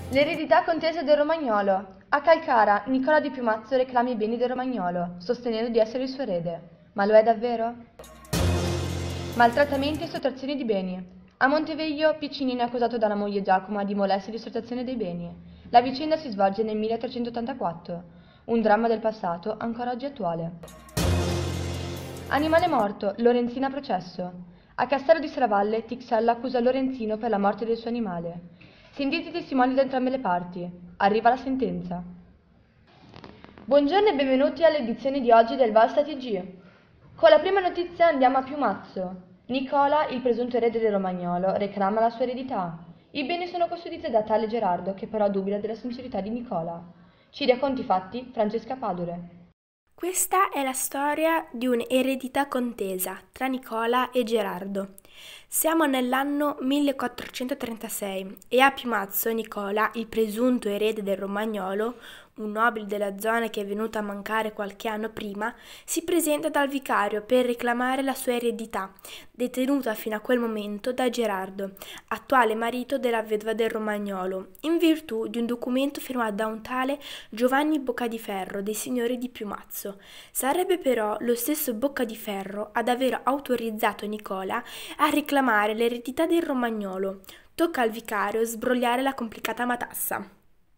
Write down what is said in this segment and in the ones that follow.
L'eredità contesa del Romagnolo. A Calcara, Nicola di Piumazzo reclama i beni del Romagnolo, sostenendo di essere il suo erede. Ma lo è davvero? Maltrattamenti e sottrazioni di beni. A Monteveglio, Piccinino è accusato dalla moglie Giacoma di molestia e di sottrazione dei beni. La vicenda si svolge nel 1384, un dramma del passato ancora oggi attuale. Animale morto, Lorenzina a processo. A Castello di Serravalle, Tixella accusa Lorenzino per la morte del suo animale. Sentite i testimoni da entrambe le parti. Arriva la sentenza. Buongiorno e benvenuti all'edizione di oggi del Valsa TG. Con la prima notizia andiamo a Piumazzo. Nicola, il presunto erede del Romagnolo, reclama la sua eredità. I beni sono custoditi da tale Gerardo, che però dubita della sincerità di Nicola. Ci racconti i fatti Francesca Padure. Questa è la storia di un'eredità contesa tra Nicola e Gerardo. Siamo nell'anno 1436 e a Piumazzo Nicola, il presunto erede del Romagnolo, un nobile della zona che è venuto a mancare qualche anno prima, si presenta dal vicario per reclamare la sua eredità, detenuta fino a quel momento da Gerardo, attuale marito della vedova del Romagnolo, in virtù di un documento firmato da un tale Giovanni Boccadiferro dei signori di Piumazzo. Sarebbe però lo stesso Boccadiferro ad aver autorizzato Nicola a reclamare l'eredità del Romagnolo. Tocca al vicario sbrogliare la complicata matassa.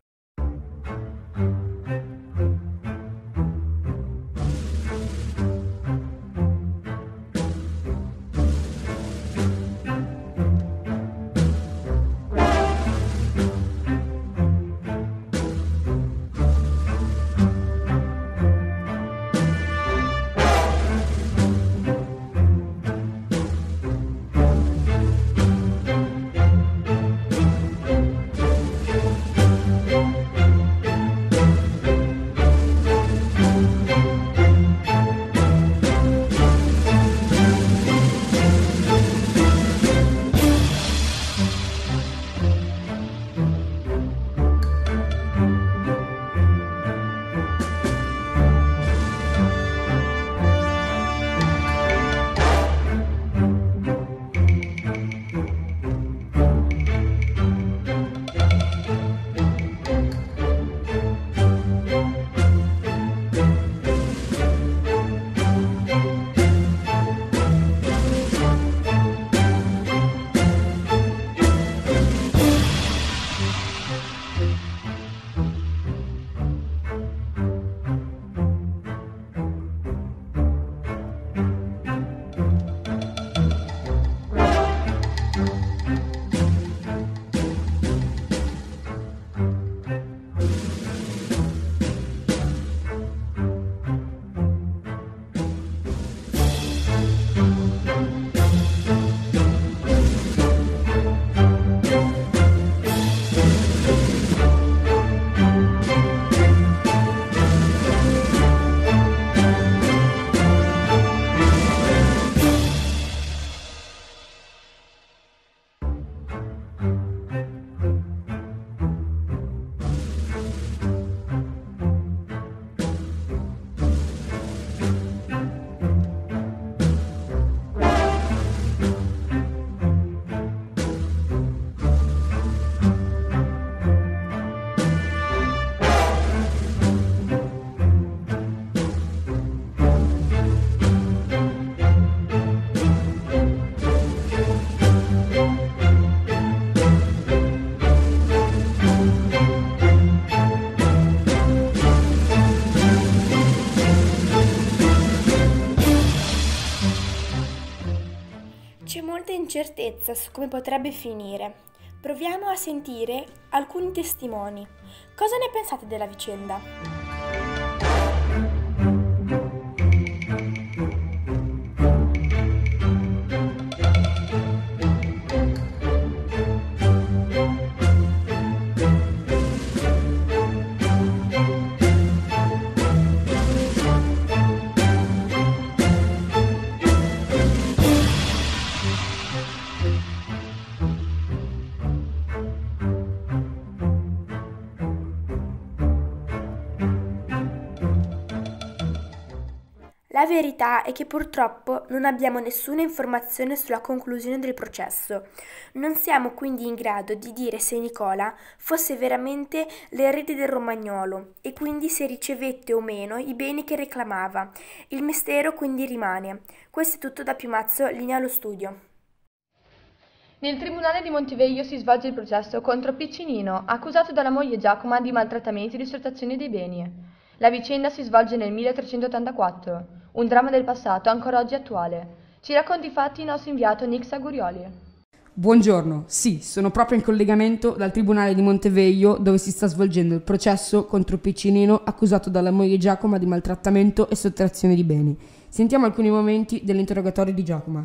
C'è molta incertezza su come potrebbe finire. Proviamo a sentire alcuni testimoni. Cosa ne pensate della vicenda? La verità è che purtroppo non abbiamo nessuna informazione sulla conclusione del processo. Non siamo quindi in grado di dire se Nicola fosse veramente l'erede del Romagnolo e quindi se ricevette o meno i beni che reclamava. Il mistero quindi rimane. Questo è tutto da Piumazzo, linea allo studio. Nel tribunale di Monteveglio si svolge il processo contro Piccinino, accusato dalla moglie Giacoma di maltrattamenti e di sottrazione dei beni. La vicenda si svolge nel 1384, un dramma del passato ancora oggi attuale. Ci racconta i fatti il nostro inviato Nick Sagurioli. Buongiorno, sì, sono proprio in collegamento dal Tribunale di Monteveglio dove si sta svolgendo il processo contro Piccinino accusato dalla moglie Giacoma di maltrattamento e sottrazione di beni. Sentiamo alcuni momenti dell'interrogatorio di Giacoma.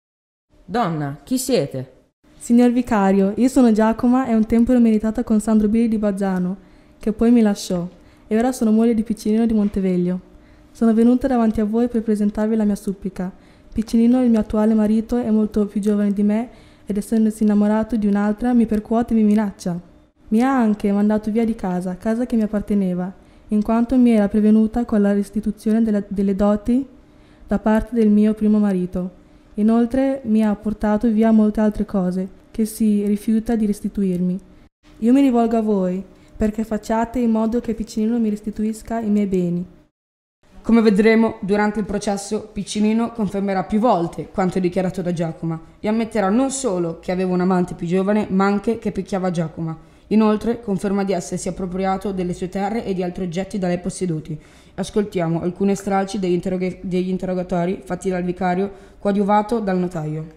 Donna, chi siete? Signor vicario, io sono Giacoma e un tempo ero meritata con Sandro Billi di Bazzano, che poi mi lasciò, e ora sono moglie di Piccinino di Monteveglio. Sono venuta davanti a voi per presentarvi la mia supplica. Piccinino, il mio attuale marito, è molto più giovane di me ed essendosi innamorato di un'altra mi percuote e mi minaccia. Mi ha anche mandato via di casa che mi apparteneva, in quanto mi era prevenuta con la restituzione delle doti da parte del mio primo marito. Inoltre mi ha portato via molte altre cose che si rifiuta di restituirmi. Io mi rivolgo a voi perché facciate in modo che Piccinino mi restituisca i miei beni. Come vedremo, durante il processo Piccinino confermerà più volte quanto dichiarato da Giacoma e ammetterà non solo che aveva un amante più giovane, ma anche che picchiava Giacoma. Inoltre conferma di essersi appropriato delle sue terre e di altri oggetti da lei posseduti. Ascoltiamo alcuni stralci degli interrogatori fatti dal vicario coadiuvato dal notaio.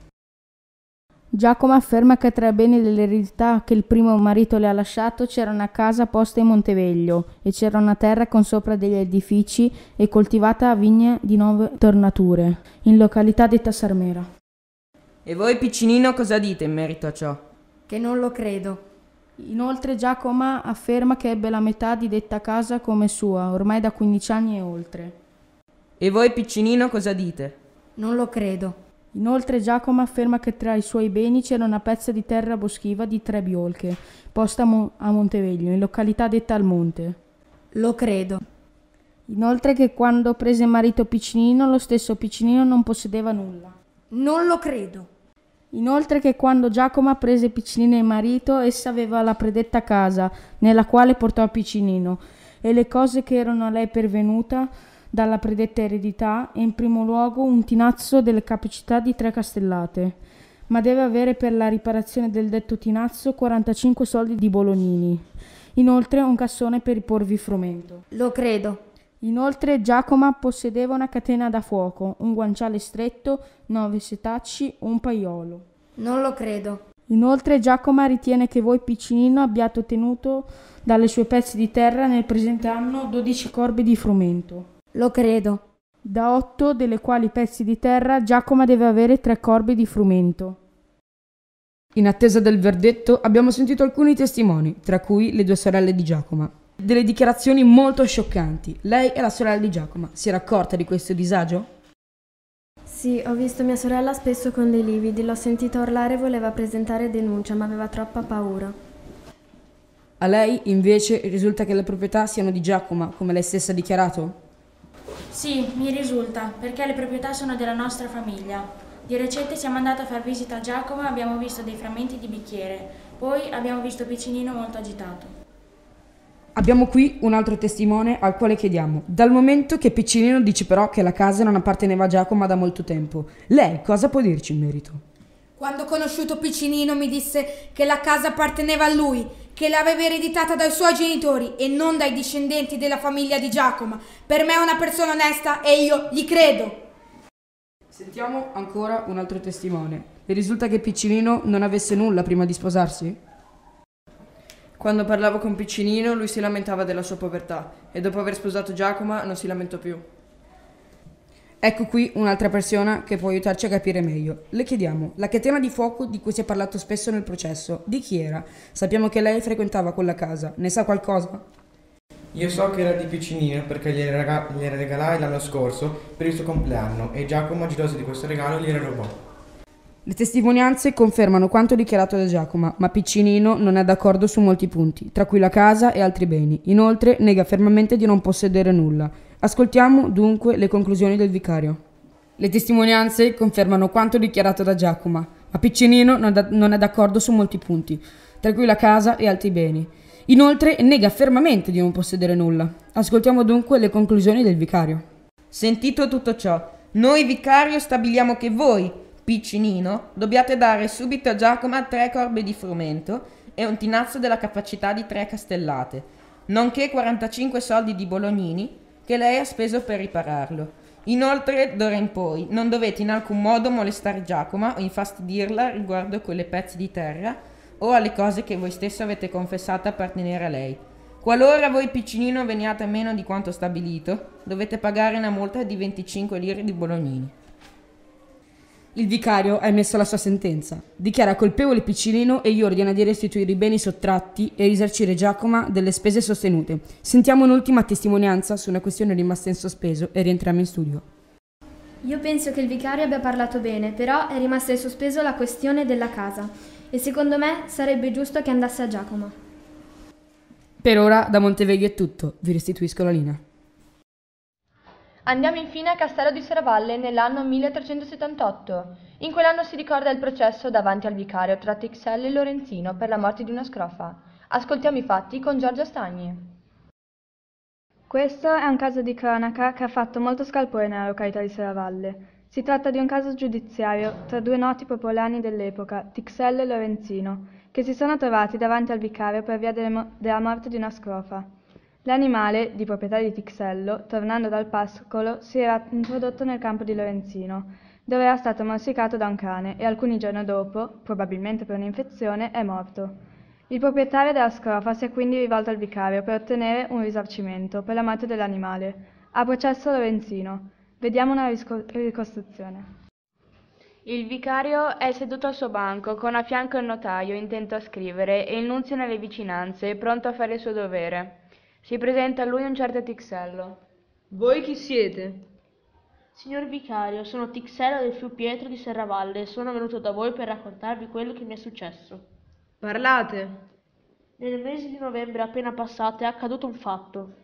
Giacomo afferma che tra i beni dell'eredità che il primo marito le ha lasciato c'era una casa posta in Monteveglio e c'era una terra con sopra degli edifici e coltivata a vigne di 9 tornature, in località detta Sarmera. E voi, Piccinino, cosa dite in merito a ciò? Che non lo credo. Inoltre Giacomo afferma che ebbe la metà di detta casa come sua, ormai da 15 anni e oltre. E voi, Piccinino, cosa dite? Non lo credo. Inoltre Giacomo afferma che tra i suoi beni c'era una pezza di terra boschiva di 3 biolche, posta a Monteveglio, in località detta Al Monte. Lo credo. Inoltre che quando prese marito Piccinino, lo stesso Piccinino non possedeva nulla. Non lo credo. Inoltre che quando Giacomo prese Piccinino in marito, essa aveva la predetta casa, nella quale portò Piccinino, e le cose che erano a lei pervenuta dalla predetta eredità, e in primo luogo un tinazzo delle capacità di 3 castellate, ma deve avere per la riparazione del detto tinazzo 45 soldi di bolognini. Inoltre un cassone per riporvi frumento. Lo credo. Inoltre Giacomo possedeva una catena da fuoco, un guanciale stretto, 9 setacci, un paiolo. Non lo credo. Inoltre Giacomo ritiene che voi Piccinino abbiate ottenuto dalle sue pezzi di terra nel presente anno 12 corbi di frumento. Lo credo. Da 8 delle quali pezzi di terra Giacomo deve avere 3 corbi di frumento. In attesa del verdetto abbiamo sentito alcuni testimoni, tra cui le 2 sorelle di Giacomo. Delle dichiarazioni molto scioccanti. Lei è la sorella di Giacomo. Si era accorta di questo disagio? Sì, ho visto mia sorella spesso con dei lividi, l'ho sentita urlare e voleva presentare denuncia, ma aveva troppa paura. A lei, invece, risulta che le proprietà siano di Giacomo, come lei stessa ha dichiarato? Sì, mi risulta, perché le proprietà sono della nostra famiglia. Di recente siamo andati a far visita a Giacomo e abbiamo visto dei frammenti di bicchiere. Poi abbiamo visto Piccinino molto agitato. Abbiamo qui un altro testimone al quale chiediamo, dal momento che Piccinino dice però che la casa non apparteneva a Giacomo da molto tempo, lei cosa può dirci in merito? Quando ho conosciuto Piccinino mi disse che la casa apparteneva a lui, che l'aveva ereditata dai suoi genitori e non dai discendenti della famiglia di Giacomo. Per me è una persona onesta e io gli credo. Sentiamo ancora un altro testimone. Le risulta che Piccinino non avesse nulla prima di sposarsi? Quando parlavo con Piccinino lui si lamentava della sua povertà e dopo aver sposato Giacomo non si lamentò più. Ecco qui un'altra persona che può aiutarci a capire meglio. Le chiediamo, la catena di fuoco di cui si è parlato spesso nel processo, di chi era? Sappiamo che lei frequentava quella casa, ne sa qualcosa? Io so che era di Piccinino perché gliela regalai l'anno scorso per il suo compleanno e Giacomo, geloso di questo regalo, gliela rubò. Le testimonianze confermano quanto dichiarato da Giacomo, ma Piccinino non è d'accordo su molti punti, tra cui la casa e altri beni. Inoltre nega fermamente di non possedere nulla. Ascoltiamo dunque le conclusioni del vicario. Le testimonianze confermano quanto dichiarato da Giacomo, ma Piccinino non è d'accordo su molti punti, tra cui la casa e altri beni. Inoltre nega fermamente di non possedere nulla. Ascoltiamo dunque le conclusioni del vicario. Sentito tutto ciò, noi vicario stabiliamo che voi, Piccinino, dobbiate dare subito a Giacomo 3 corbe di frumento e un tinazzo della capacità di 3 castellate, nonché 45 soldi di bolognini che lei ha speso per ripararlo. Inoltre, d'ora in poi, non dovete in alcun modo molestare Giacomo o infastidirla riguardo a quelle pezzi di terra o alle cose che voi stesso avete confessato appartenere a lei. Qualora voi Piccinino veniate a meno di quanto stabilito, dovete pagare una multa di 25 lire di bolognini. Il vicario ha emesso la sua sentenza. Dichiara colpevole Piccinino e gli ordina di restituire i beni sottratti e risarcire Giacomo delle spese sostenute. Sentiamo un'ultima testimonianza su una questione rimasta in sospeso e rientriamo in studio. Io penso che il vicario abbia parlato bene, però è rimasta in sospeso la questione della casa e secondo me sarebbe giusto che andasse a Giacomo. Per ora da Monteveglio è tutto, vi restituisco la linea. Andiamo infine a Castello di Serravalle nell'anno 1378. In quell'anno si ricorda il processo davanti al vicario tra Tixello e Lorenzino per la morte di una scrofa. Ascoltiamo i fatti con Giorgia Stagni. Questo è un caso di cronaca che ha fatto molto scalpore nella località di Serravalle. Si tratta di un caso giudiziario tra 2 noti popolani dell'epoca, Tixello e Lorenzino, che si sono trovati davanti al vicario per via della morte di una scrofa. L'animale, di proprietà di Tixello, tornando dal pascolo, si era introdotto nel campo di Lorenzino, dove era stato morsicato da un cane e alcuni giorni dopo, probabilmente per un'infezione, è morto. Il proprietario della scrofa si è quindi rivolto al vicario per ottenere un risarcimento per la morte dell'animale. Ha processo Lorenzino. Vediamo una ricostruzione. Il vicario è seduto al suo banco, con a fianco il notaio, intento a scrivere, e il nunzio nelle vicinanze, pronto a fare il suo dovere. Si presenta a lui un certo Tixello. Voi chi siete? Signor vicario, sono Tixello del Fiu Pietro di Serravalle e sono venuto da voi per raccontarvi quello che mi è successo. Parlate. Nel mese di novembre appena passato è accaduto un fatto.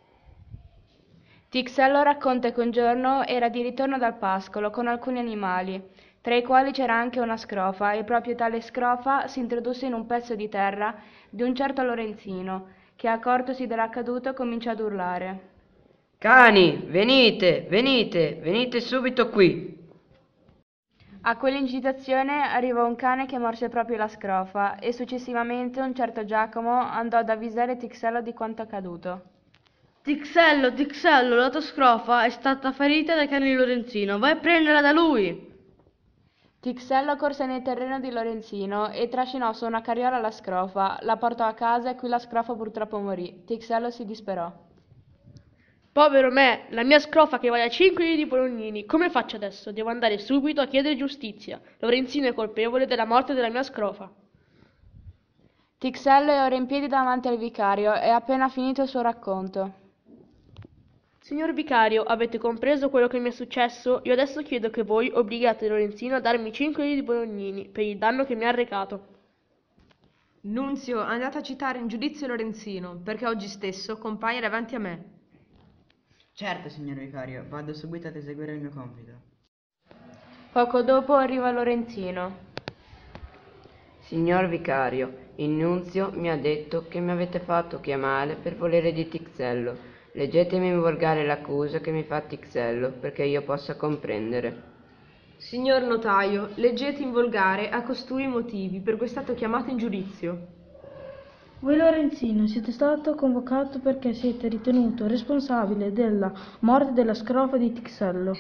Tixello racconta che un giorno era di ritorno dal pascolo con alcuni animali, tra i quali c'era anche una scrofa, e proprio tale scrofa si introdusse in un pezzo di terra di un certo Lorenzino, che accortosi dell'accaduto cominciò ad urlare. Cani, venite, venite, venite subito qui. A quell'incitazione arrivò un cane che morse proprio la scrofa e successivamente un certo Giacomo andò ad avvisare Tixello di quanto accaduto. Tixello, Tixello, la tua scrofa è stata ferita dai cani di Lorenzino, vai a prenderla da lui. Tixello corse nel terreno di Lorenzino e trascinò su una carriola la scrofa, la portò a casa e qui la scrofa purtroppo morì. Tixello si disperò. Povero me, la mia scrofa che vale a 5 lire di bolognini, come faccio adesso? Devo andare subito a chiedere giustizia. Lorenzino è colpevole della morte della mia scrofa. Tixello è ora in piedi davanti al vicario e ha appena finito il suo racconto. Signor vicario, avete compreso quello che mi è successo? Io adesso chiedo che voi obbligate Lorenzino a darmi 5 lire di bolognini per il danno che mi ha arrecato. Nunzio, andate a citare in giudizio Lorenzino, perché oggi stesso compaia davanti a me. Certo, signor vicario, vado subito ad eseguire il mio compito. Poco dopo arriva Lorenzino. Signor vicario, il nunzio mi ha detto che mi avete fatto chiamare per volere di Tixello. Leggetemi in volgare l'accusa che mi fa Tixello, perché io possa comprendere. Signor notaio, leggete in volgare a costui i motivi per cui è stato chiamato in giudizio. Voi Lorenzino siete stato convocato perché siete ritenuto responsabile della morte della scrofa di Tixello.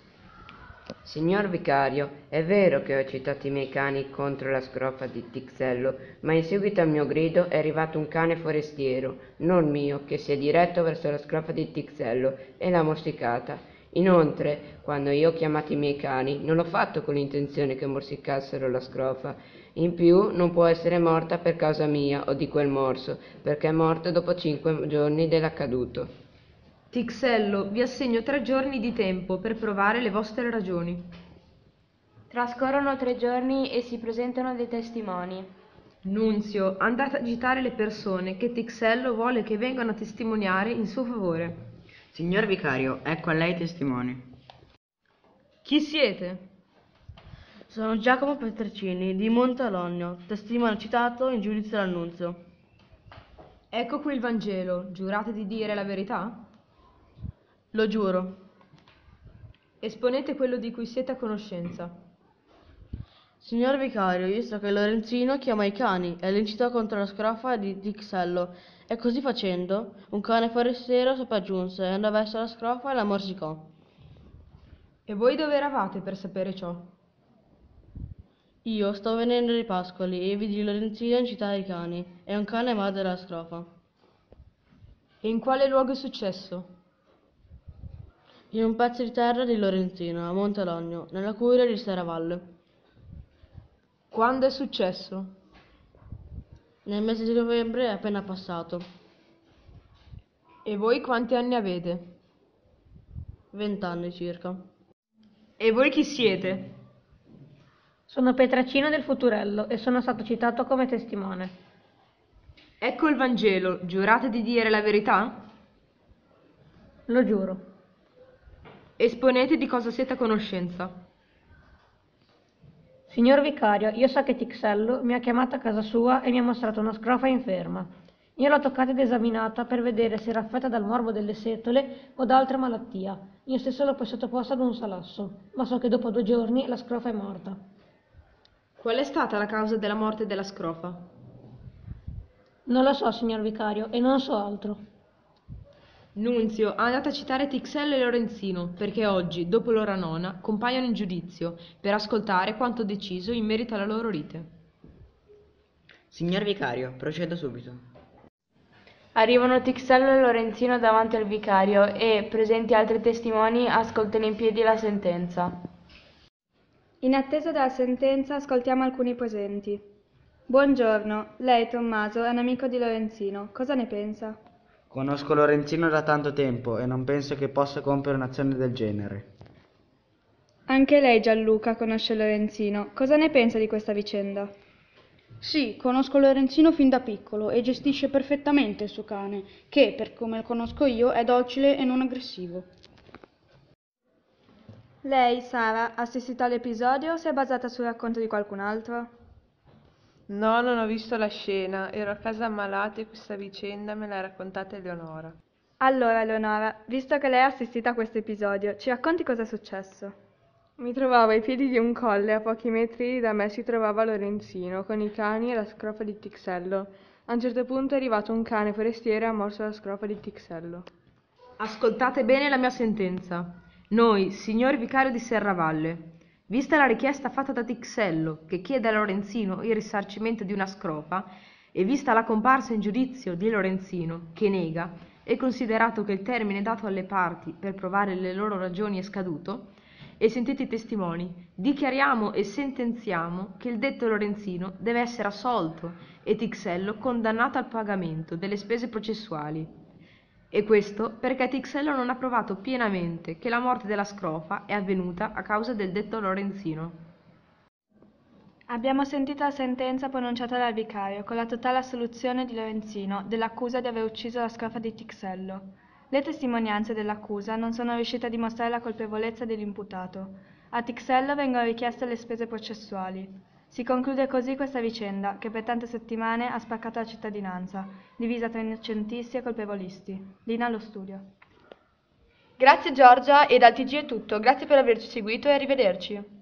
Signor vicario, è vero che ho citato i miei cani contro la scrofa di Tixello, ma in seguito al mio grido è arrivato un cane forestiero, non mio, che si è diretto verso la scrofa di Tixello e l'ha morsicata. Inoltre, quando io ho chiamato i miei cani, non l'ho fatto con l'intenzione che morsicassero la scrofa. In più, non può essere morta per causa mia o di quel morso, perché è morta dopo 5 giorni dell'accaduto. Tixello, vi assegno 3 giorni di tempo per provare le vostre ragioni. Trascorrono 3 giorni e si presentano dei testimoni. Nunzio, andate a agitare le persone che Tixello vuole che vengano a testimoniare in suo favore. Signor vicario, ecco a lei i testimoni. Chi siete? Sono Giacomo Petricini di Montalogno, testimone citato in giudizio dell'annunzio. Ecco qui il Vangelo. Giurate di dire la verità? Lo giuro. Esponete quello di cui siete a conoscenza. Signor vicario, io so che Lorenzino chiama i cani e li incitò contro la scrofa di Tixello e così facendo un cane forestiero sopraggiunse e andò verso la scrofa e la morsicò. E voi dove eravate per sapere ciò? Io sto venendo di Pascoli e vidi Lorenzino incitare i cani e un cane morde la scrofa. E in quale luogo è successo? In un pezzo di terra di Lorenzino, a Montalogno, nella curia di Serravalle. Quando è successo? Nel mese di novembre è appena passato. E voi quanti anni avete? 20 anni circa. E voi chi siete? Sono Petracino del Futurello e sono stato citato come testimone. Ecco il Vangelo. Giurate di dire la verità? Lo giuro. Esponete di cosa siete a conoscenza. Signor vicario, io so che Tixello mi ha chiamato a casa sua e mi ha mostrato una scrofa inferma. Io l'ho toccata ed esaminata per vedere se era affetta dal morbo delle setole o da altra malattia. Io stesso l'ho poi sottoposta ad un salasso, ma so che dopo 2 giorni la scrofa è morta. Qual è stata la causa della morte della scrofa? Non lo so, signor vicario, e non so altro. Nunzio, andate a citare Tixello e Lorenzino, perché oggi, dopo l'ora nona, compaiono in giudizio, per ascoltare quanto deciso in merito alla loro lite. Signor vicario, procedo subito. Arrivano Tixello e Lorenzino davanti al vicario e, presenti altri testimoni, ascoltano in piedi la sentenza. In attesa della sentenza, ascoltiamo alcuni presenti. Buongiorno, lei, Tommaso, è un amico di Lorenzino. Cosa ne pensa? Conosco Lorenzino da tanto tempo e non penso che possa compiere un'azione del genere. Anche lei, Gianluca, conosce Lorenzino. Cosa ne pensa di questa vicenda? Sì, conosco Lorenzino fin da piccolo e gestisce perfettamente il suo cane, che, per come lo conosco io, è docile e non aggressivo. Lei, Sara, ha assistito all'episodio o si è basata sul racconto di qualcun altro? No, non ho visto la scena, ero a casa ammalato e questa vicenda me l'ha raccontata Eleonora. Allora, Eleonora, visto che lei ha assistito a questo episodio, ci racconti cosa è successo? Mi trovavo ai piedi di un colle, a pochi metri da me si trovava Lorenzino, con i cani e la scrofa di Tixello. A un certo punto è arrivato un cane forestiero e ha morso la scrofa di Tixello. Ascoltate bene la mia sentenza. Noi, signor vicario di Serravalle, vista la richiesta fatta da Tixello, che chiede a Lorenzino il risarcimento di una scrofa, e vista la comparsa in giudizio di Lorenzino, che nega, e considerato che il termine dato alle parti per provare le loro ragioni è scaduto, e sentiti i testimoni, dichiariamo e sentenziamo che il detto Lorenzino deve essere assolto e Tixello condannato al pagamento delle spese processuali. E questo perché Tixello non ha provato pienamente che la morte della scrofa è avvenuta a causa del detto Lorenzino. Abbiamo sentito la sentenza pronunciata dal vicario con la totale assoluzione di Lorenzino dell'accusa di aver ucciso la scrofa di Tixello. Le testimonianze dell'accusa non sono riuscite a dimostrare la colpevolezza dell'imputato. A Tixello vengono richieste le spese processuali. Si conclude così questa vicenda, che per tante settimane ha spaccato la cittadinanza, divisa tra innocentisti e colpevolisti. Lina allo studio. Grazie Giorgia e dal TG è tutto, grazie per averci seguito e arrivederci.